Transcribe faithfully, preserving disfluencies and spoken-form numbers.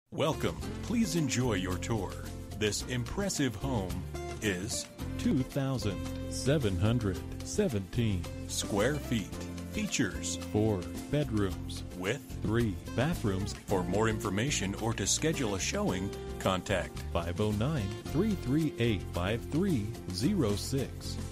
Welcome. Please enjoy your tour. This impressive home is two thousand seven hundred seventeen square feet. Features four bedrooms with three bathrooms. For more information or to schedule a showing, contact five oh nine, three three eight, five three oh six.